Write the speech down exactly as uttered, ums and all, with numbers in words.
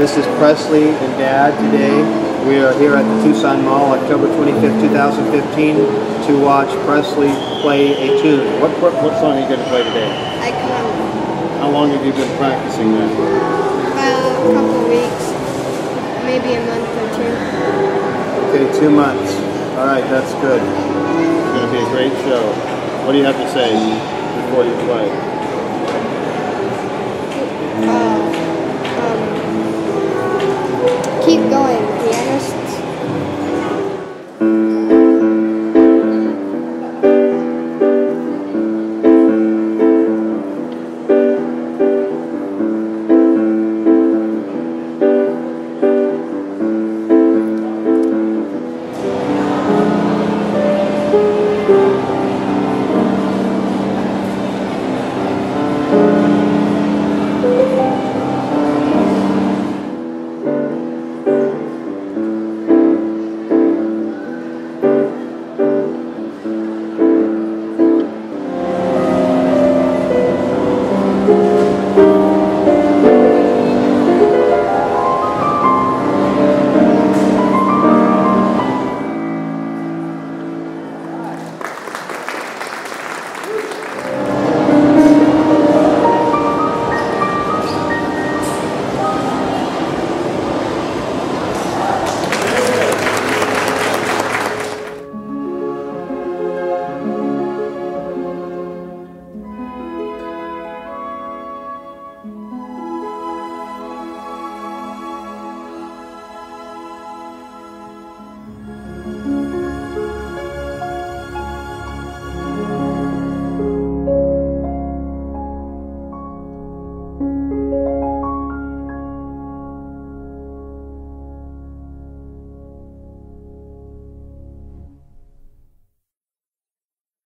This is Presley and Dad today. We are here at the Tucson Mall, October twenty-fifth, two thousand fifteen, to watch Presley play a tune. What, what, what song are you going to play today? I come. How long have you been practicing that? About a couple weeks, maybe a month or two. Okay, two months. All right, that's good. It's going to be a great show. What do you have to say before you play?